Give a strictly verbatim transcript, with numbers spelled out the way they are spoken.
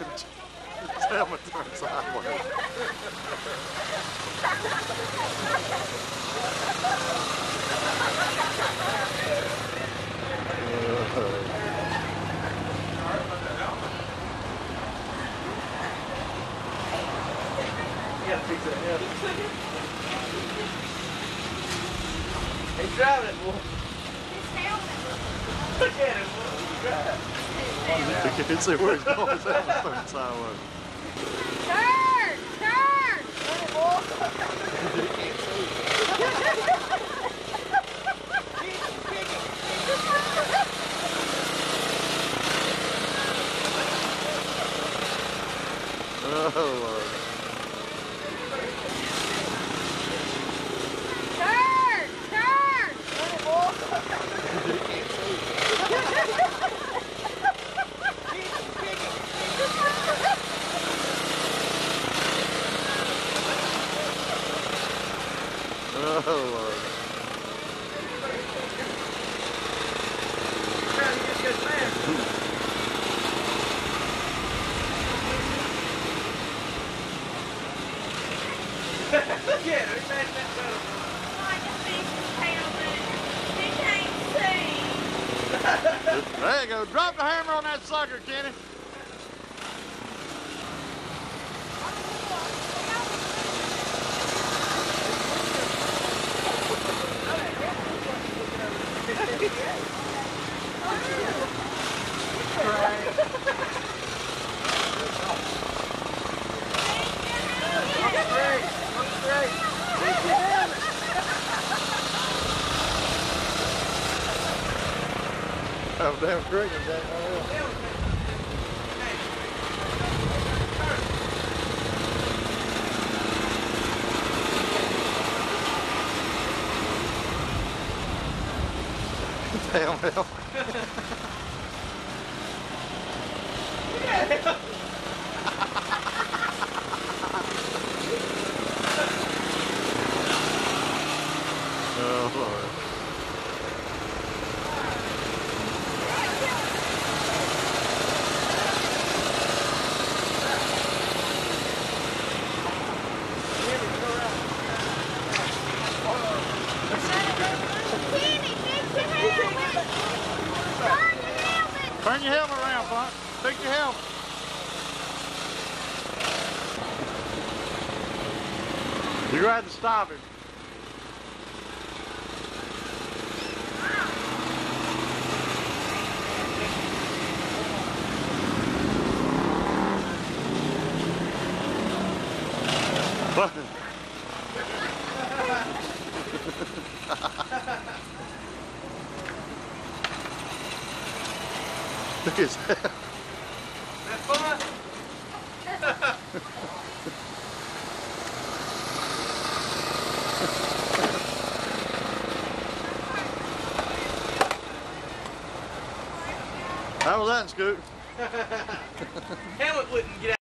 His helmet turned sideways. You gotta fix that helmet. He's driving it, boy. His helmet. Look at him, boy. He's driving. You can't see where he's going. His helmet turned sideways. Turn! Turn! Turn it, boy. You can't see. Oh, Lord. Turn! Turn! Turn it, boy. You can't see. Oh, Lord. Trying to get this man. Look at him, he's mashing that pedal. Like a fish's helmet. He can't see. There you go. Drop the hammer on that sucker, Kenny. Oh, damn cricket, damn well. Damn hell. Oh, Lord. Kenny, fix your helmet! Turn your helmet! Turn your helmet around, Punk. Fix your helmet. You're going to have to stop him. Look at his head. That's fun. How was that, Scoot? Helmet wouldn't get out.